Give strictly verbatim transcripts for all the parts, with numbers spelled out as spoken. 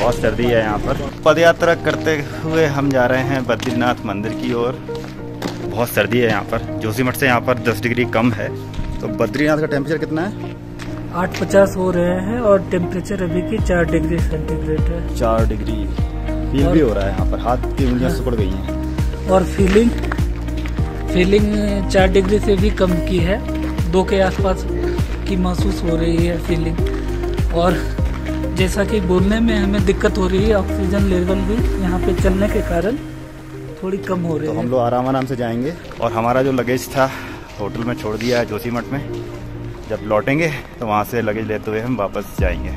बहुत सर्दी है यहाँ पर। पद यात्रा करते हुए हम जा रहे हैं बद्रीनाथ मंदिर की ओर। बहुत सर्दी है यहाँ पर। जोशीमठ से यहाँ पर दस डिग्री कम है। तो बद्रीनाथ का टेम्परेचर कितना है? आठ पचास हो रहे हैं और टेम्परेचर अभी की चार डिग्री सेंटीग्रेड है। चार डिग्री फील भी हो रहा है यहाँ पर। हाथ की उंगलियाँ सिकुड़ गई हैं। और फीलिंग फीलिंग चार डिग्री से भी कम की है। दो के आसपास की महसूस हो रही है फीलिंग। और जैसा कि बोलने में हमें दिक्कत हो रही है, ऑक्सीजन लेवल भी यहाँ पे चलने के कारण थोड़ी कम हो रही है। तो हम लोग आराम आराम से जाएंगे। और हमारा जो लगेज था होटल में छोड़ दिया है जोशीमठ में। जब लौटेंगे तो वहाँ से लगेज लेते हुए हम वापस जाएंगे।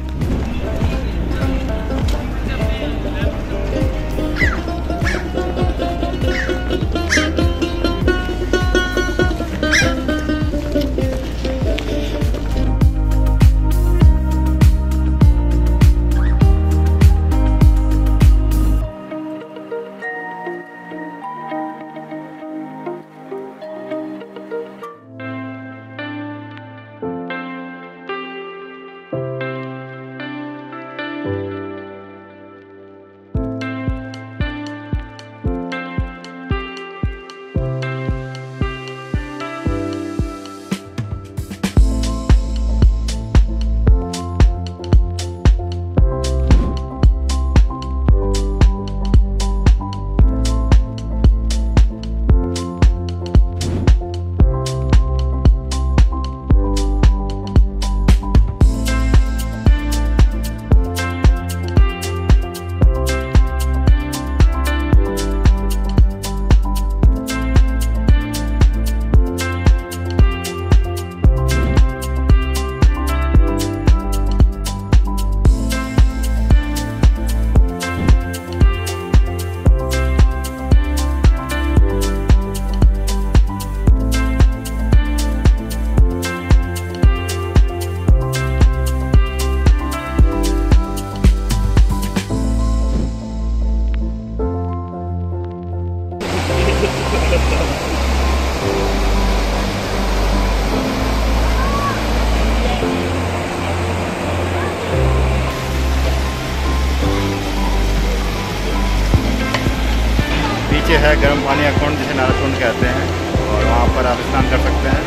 पीछे है गर्म पानी का कुंड जिसे नारद कुंड कहते हैं। और वहाँ पर आप स्नान कर सकते हैं।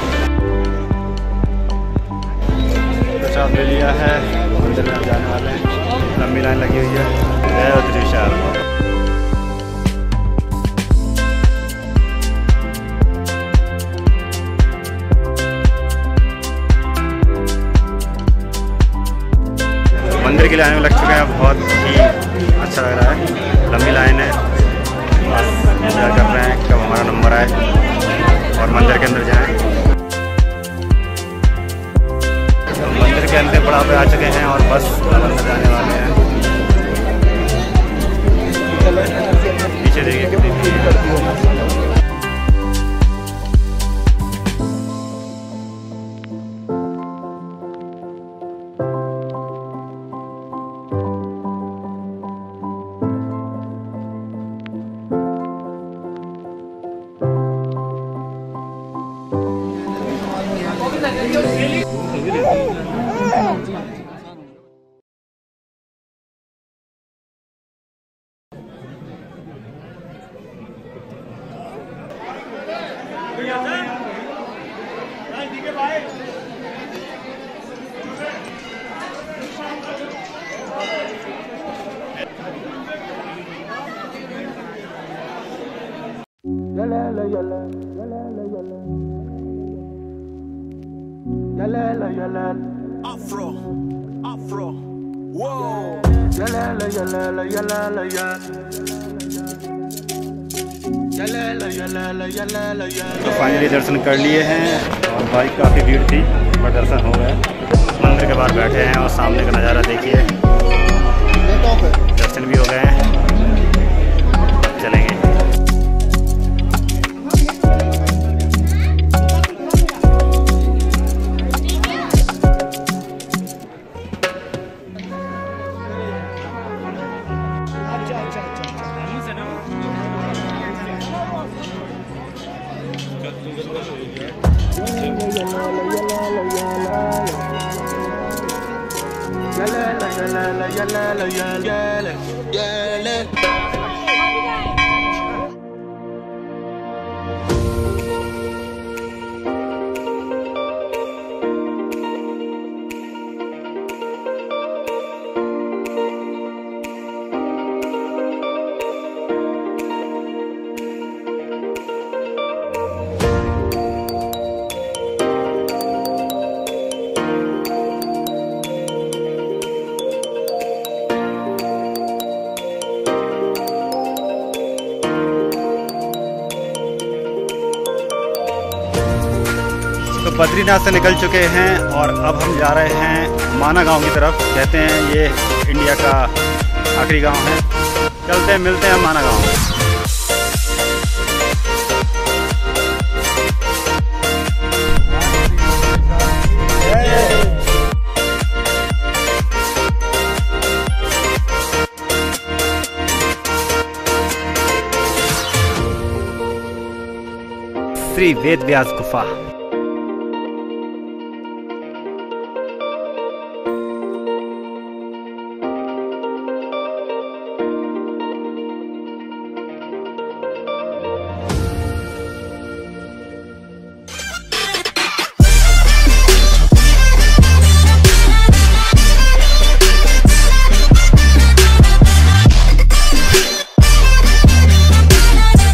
प्रसाद ले लिया है। मंदिर में जाने वाले हैं। लंबी लाइन लगी हुई है। जय बद्रीनाथ। मंदिर की लाइन में लग चुके हैं। बहुत ही अच्छा लग रहा है। लंबी लाइन है। इंतजार कर रहे हैं कब हमारा नंबर आए और मंदिर के अंदर जाएं। तो मंदिर के अंदर पड़ाव पे आ चुके हैं और बस अंदर जाने वाले हैं। पीछे देखिए कितनी भीड़ है। Afro, Afro, whoa. Yalala, yalala, yalala, yalala, yalala, yalala, yalala. तो फाइनली दर्शन कर लिए हैं और भाई काफ़ी भीड़ थी पर दर्शन हो गए। मंदिर के बाहर बैठे हैं और सामने का नज़ारा देखिए। दर्शन भी हो गए हैं। चलेंगे। Yalla, yalla, yalla, yalla, yalla, yalla. तो बद्रीनाथ से निकल चुके हैं और अब हम जा रहे हैं माना गांव की तरफ। कहते हैं ये इंडिया का आखिरी गांव है। चलते हैं, मिलते हैं माना गांव में। श्री वेद व्यास गुफा।